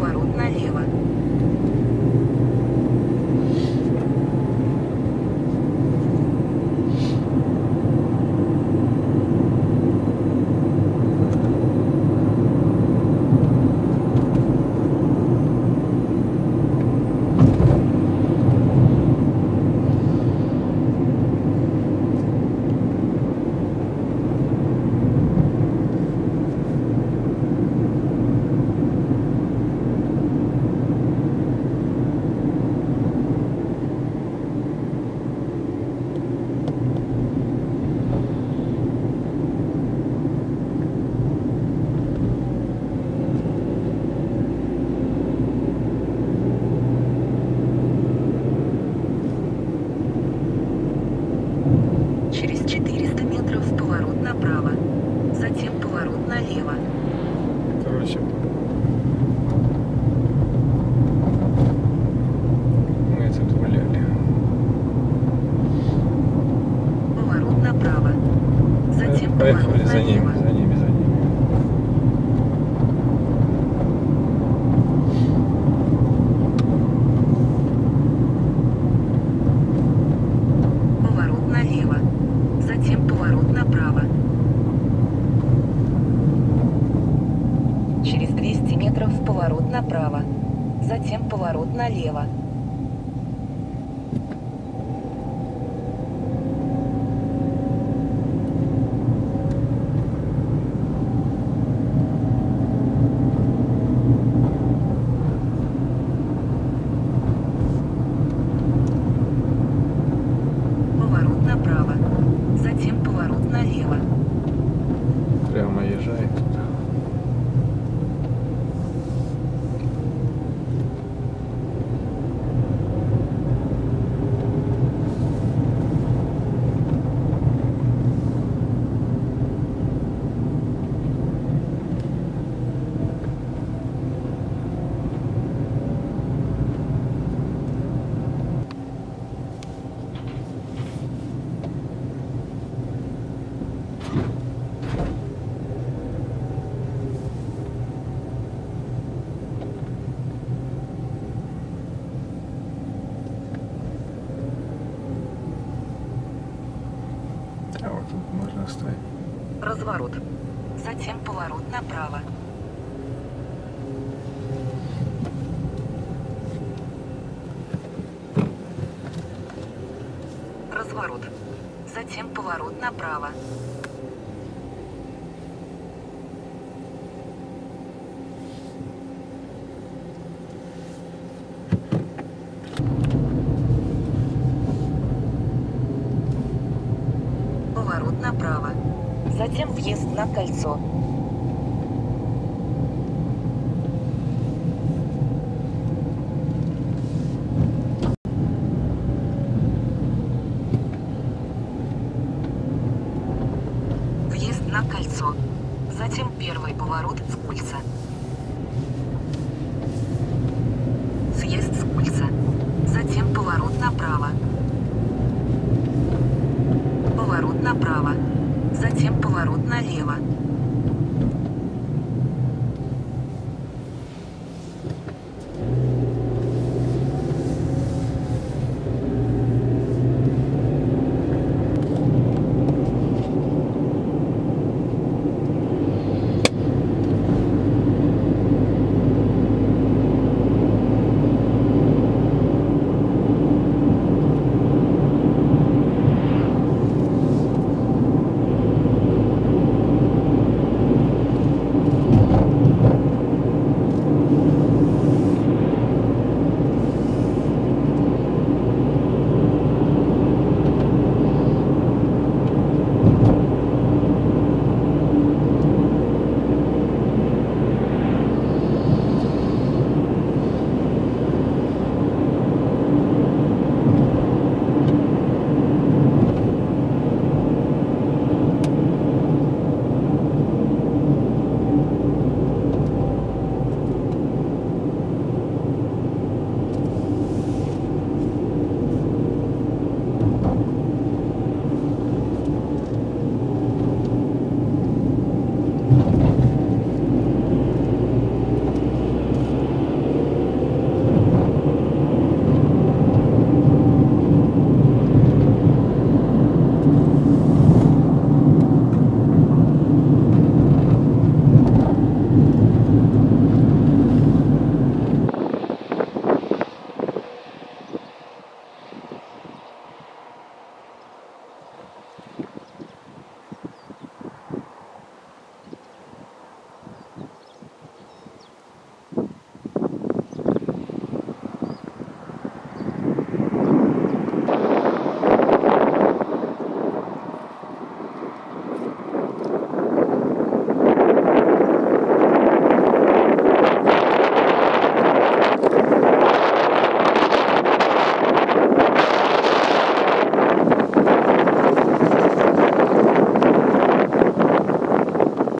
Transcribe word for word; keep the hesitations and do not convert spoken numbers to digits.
поворот налево. Через четыреста метров поворот направо, затем поворот налево. Короче, мы тут гуляли. Поворот направо, затем Поехали поворот за ними, налево. за ними, за ними. Поворот налево, затем поворот направо. Через двести метров поворот направо, затем поворот налево. Поворот направо, затем поворот налево. Прямо езжай туда. А вот тут можно оставить. Разворот, затем поворот направо. Разворот, затем поворот направо. Поворот направо, затем въезд на кольцо. Въезд на кольцо, затем первый поворот в кольца.